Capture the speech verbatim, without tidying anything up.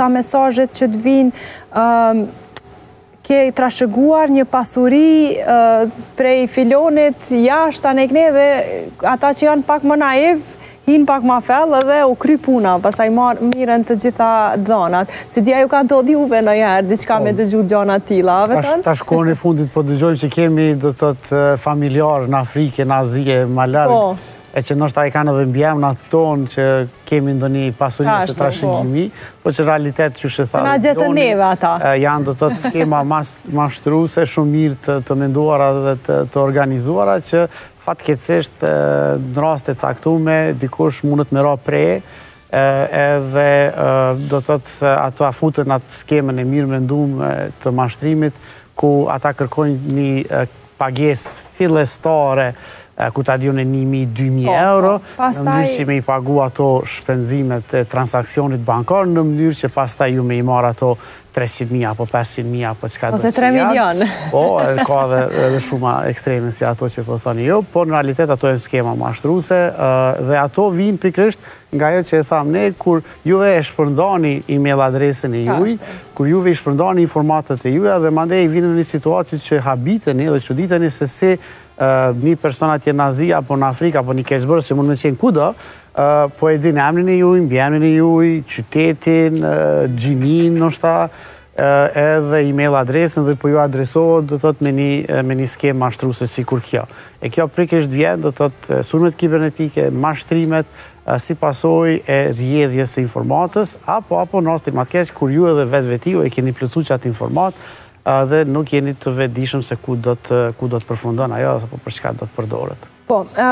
këta mesazhet që të vinë, ke trashëguar një pasuri prej filonit jashtë anekne dhe ata që janë pak më naiv, hinë pak ma fell edhe u kry puna, pastaj marë miren të gjitha dhonat. Se dja ju kanë të odiuve në jërë, diçka me dëgju gjona tila, vetën? Ta shkoni në fundit, po dëgjojmë që kemi do të të familjarë në Afrike, në Azije, ma largë, e që nështë ta i kanë edhe mbjem në atë tonë që kemi ndoni pasurisë të trashëgimi, po që realitet që shë thalë. Se na gjetë neve ata. Janë do të të skema mashtruse, shumë mirë të menduara dhe të organizuara, që fatkeqësisht në raste caktume, dikush mundët me ra preje, edhe do të të ato afutën atë skemën e mirë mendume të mashtrimit, ku ata kërkojnë një pages fillestare, ku ta dion e një mijë, dy mijë euro, në mënyrë që me i pagu ato shpenzimet e transakcionit bankar, në mënyrë që pastaj ju me i marë ato treqind mijë apo pesëqind mijë apo qka dhe ose tre milion. Po, ka dhe shuma ekstreme si ato që po thoni jo, por në realitet ato e në skema mashtruse dhe ato vinë pikrisht nga jo që e thamë ne, kur juve e shpërndani email adresën e juj, kur juve i shpërndani informatet e juja dhe mande i vinë në një situaci që habiteni dhe që diteni se si një personat je në Azia, apo në Afrika, apo një keqbërës që mund me qenë kudo, po e din emrin e juj, mbjemrin e juj, qytetin, gjinin, nështë edhe email adresën dhe po ju adresohet do të të me një skemë mashtruse si kur kjo. E kjo prikisht vjen do të të sulmet kibernetike, mashtrimet, si pasoj e rjedhjes e informatës, apo apo në rastin më të keq, kur ju edhe vetë vetiu e keni plëcu që atë informat, dhe nuk jeni të vedishëm se ku do të përfundon ajo, apo për çka do të përdoret. Po,